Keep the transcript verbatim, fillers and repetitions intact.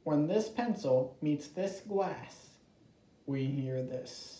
When this pencil meets this glass, we hear this.